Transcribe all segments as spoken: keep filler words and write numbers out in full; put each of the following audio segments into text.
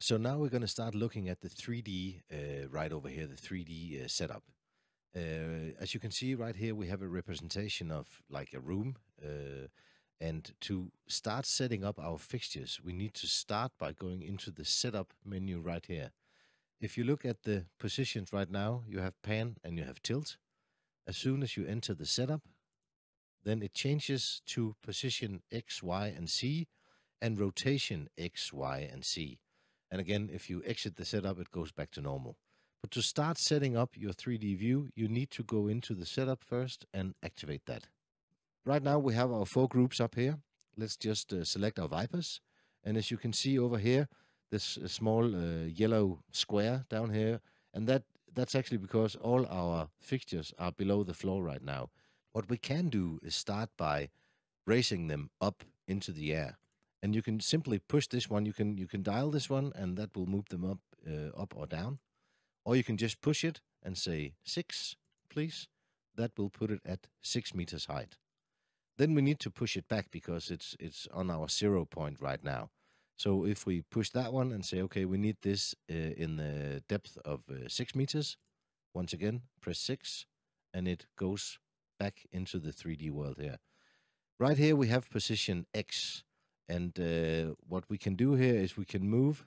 So now we're going to start looking at the three D uh, right over here, the three D uh, setup. Uh, as you can see right here, we have a representation of like a room. Uh, and to start setting up our fixtures, we need to start by going into the setup menu right here. If you look at the positions right now, you have pan and you have tilt. As soon as you enter the setup, then it changes to position X, Y, and Z and rotation X, Y, and Z. And again, if you exit the setup, it goes back to normal. But to start setting up your three D view, you need to go into the setup first and activate that. Right now, we have our four groups up here. Let's just uh, select our Vipers. And as you can see over here, this uh, small uh, yellow square down here, and that that's actually because all our fixtures are below the floor right now. What we can do is start by raising them up into the air. And you can simply push this one. You can you can dial this one, and that will move them up, uh, up or down. Or you can just push it and say six, please. That will put it at six meters height. Then we need to push it back because it's it's on our zero point right now. So if we push that one and say, okay, we need this uh, in the depth of uh, six meters, once again, press six, and it goes back into the three D world here. Right here, we have position X. And uh, what we can do here is we can move,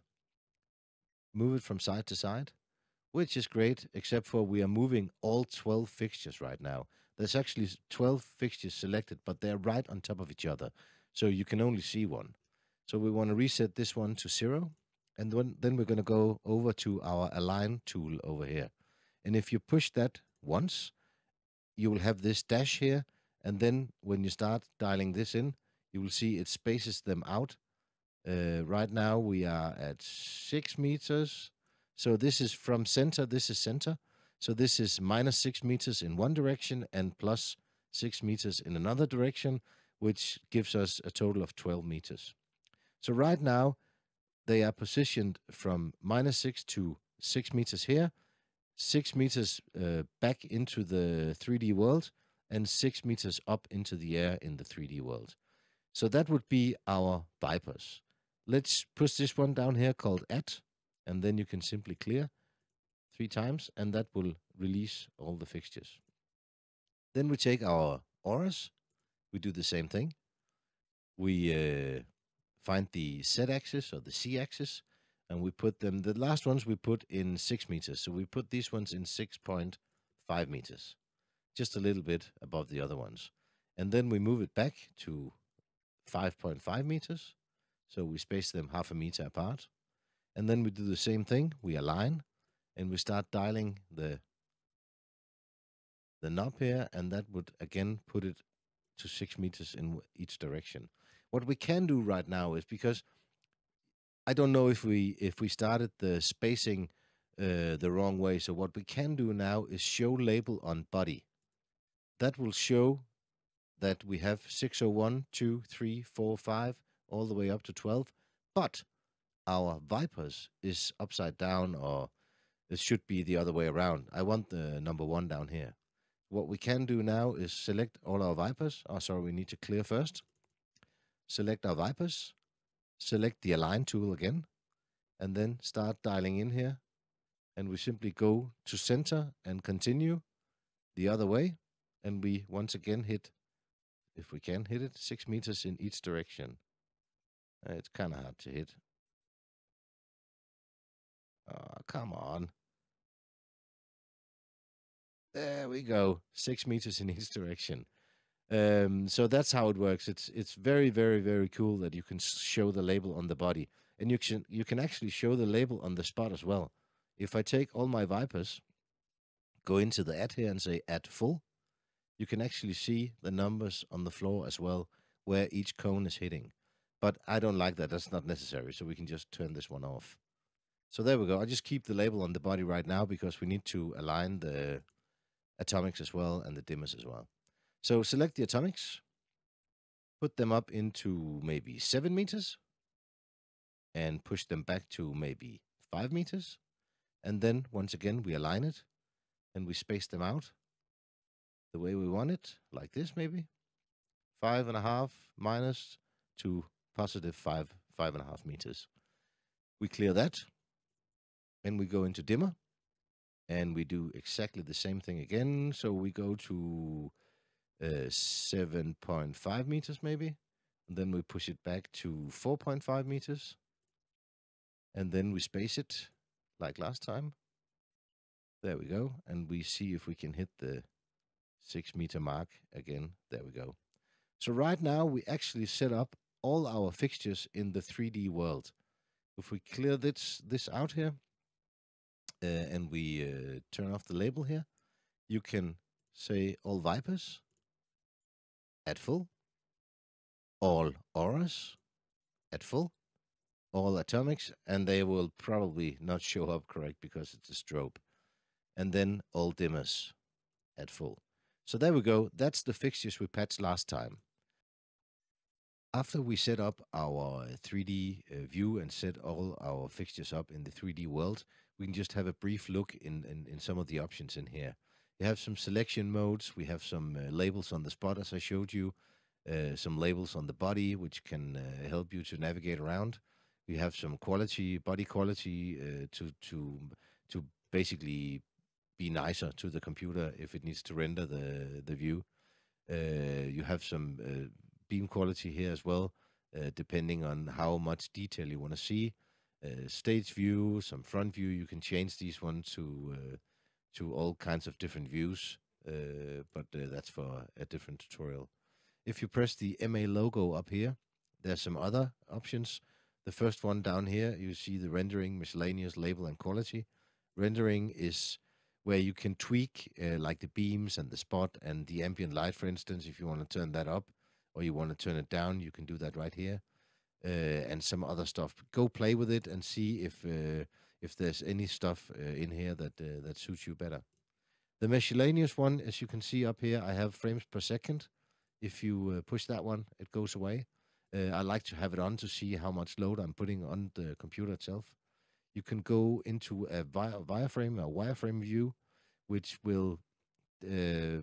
move it from side to side, which is great, except for we are moving all twelve fixtures right now. There's actually twelve fixtures selected, but they're right on top of each other. So you can only see one. So we want to reset this one to zero. And then, then we're going to go over to our align tool over here. And if you push that once, you will have this dash here. And then when you start dialing this in, you will see it spaces them out. Uh, right now we are at six meters. So this is from center, this is center. So this is minus six meters in one direction and plus six meters in another direction, which gives us a total of twelve meters. So right now they are positioned from minus six to six meters here, six meters uh, back into the three D world, and six meters up into the air in the three D world. So that would be our Vipers. Let's push this one down here called add, and then you can simply clear three times, and that will release all the fixtures. Then we take our auras. We do the same thing. We uh, find the Z axis or the C axis, and we put them, the last ones we put in six meters. So we put these ones in six point five meters, just a little bit above the other ones. And then we move it back to five point five meters. So we space them half a meter apart. And then we do the same thing. We align and we start dialing the, the knob here. And that would again put it to six meters in each direction. What we can do right now is, because I don't know if we if we started the spacing uh, the wrong way. So what we can do now is show label on body. That will show that we have six oh one, two, three, four, five, all the way up to twelve. But our Vipers is upside down, or it should be the other way around. I want the number one down here. What we can do now is select all our Vipers. Oh, sorry, we need to clear first. Select our Vipers. Select the Align tool again. And then start dialing in here. And we simply go to center and continue the other way. And we once again hit, if we can hit it, six meters in each direction. Uh, it's kind of hard to hit. Oh, come on. There we go. Six meters in each direction. Um, so that's how it works. It's it's very, very, very cool that you can show the label on the body. And you can, you can actually show the label on the spot as well. If I take all my Vipers, go into the add here and say add full, you can actually see the numbers on the floor as well, where each cone is hitting. But I don't like that. That's not necessary. So we can just turn this one off. So there we go. I just keep the label on the body right now because we need to align the atomics as well and the dimmers as well. So select the atomics, put them up into maybe seven meters, and push them back to maybe five meters. And then once again, we align it and we space them out the way we want it, like this maybe. Five and a half minus to positive five, five and a half meters. We clear that, and we go into dimmer, and we do exactly the same thing again. So we go to uh, seven point five meters maybe, and then we push it back to four point five meters, and then we space it like last time. There we go, and we see if we can hit the six meter mark again. There we go. So right now we actually set up all our fixtures in the three D world. If we clear this this out here, uh, and we uh, turn off the label here, you can say all Vipers at full, all auras at full, all atomics, and they will probably not show up correct because it's a strobe. And then all dimmers at full. So there we go. That's the fixtures we patched last time. After we set up our three D uh, view and set all our fixtures up in the three D world, we can just have a brief look in, in, in some of the options in here. You have some selection modes. We have some uh, labels on the spot, as I showed you. Uh, some labels on the body, which can uh, help you to navigate around. We have some quality, body quality, uh, to to to basically be nicer to the computer if it needs to render the the view. Uh, you have some uh, beam quality here as well, uh, depending on how much detail you want to see. Uh, stage view, some front view. You can change these ones to uh, to all kinds of different views, uh, but uh, that's for a different tutorial. If you press the M A logo up here, there's some other options. The first one down here, you see the rendering, miscellaneous, label, and quality. Rendering is where you can tweak uh, like the beams and the spot and the ambient light, for instance. If you want to turn that up or you want to turn it down, you can do that right here. Uh, and some other stuff. Go play with it and see if uh, if there's any stuff uh, in here that uh, that suits you better. The miscellaneous one, as you can see up here, I have frames per second. If you uh, push that one, it goes away. Uh, I like to have it on to see how much load I'm putting on the computer itself. You can go into a vi- wireframe, a wireframe view, which will uh,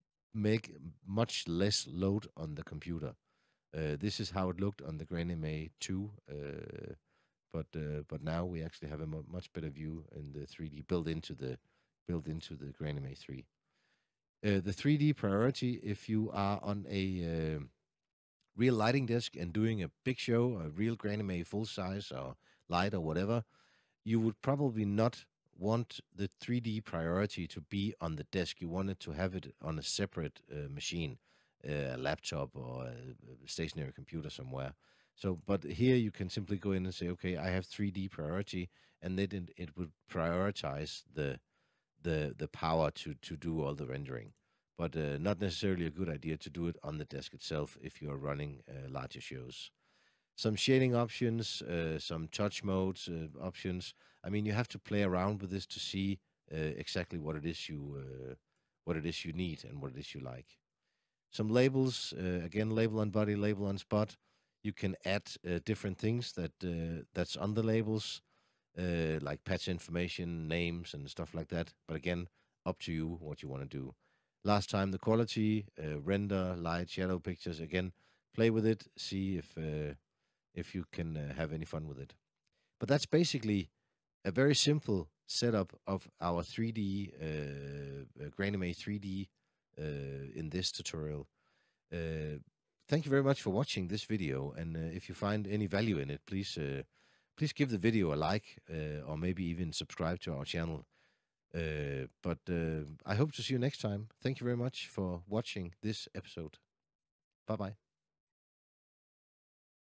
make much less load on the computer. Uh, this is how it looked on the Grain M A two, uh, but uh, but now we actually have a mu much better view in the three D built into the built into the Grain M A three. Uh, the three D priority, if you are on a uh, real lighting desk and doing a big show, a real Grain M A full size or light or whatever, you would probably not want the three D priority to be on the desk. You wanted to have it on a separate uh, machine, uh, a laptop or a stationary computer somewhere. So, but here you can simply go in and say, okay, I have three D priority, and then it, it would prioritize the the the power to to do all the rendering. But uh, not necessarily a good idea to do it on the desk itself if you are running uh, larger shows. Some shading options, uh, some touch modes uh, options. I mean, you have to play around with this to see uh, exactly what it is you uh, what it is you need and what it is you like. Some labels, uh, again, label on body, label on spot. You can add uh, different things that uh, that's on the labels, uh, like patch information, names, and stuff like that. But again, up to you what you want to do. Last time, the quality, uh, render, light, shadow pictures. Again, play with it, see if uh, if you can uh, have any fun with it. But that's basically a very simple setup of our three D uh, uh, Grain M A three D uh, in this tutorial. Uh, thank you very much for watching this video, and uh, if you find any value in it, please uh, please give the video a like, uh, or maybe even subscribe to our channel. Uh, but uh, I hope to see you next time. Thank you very much for watching this episode. Bye bye.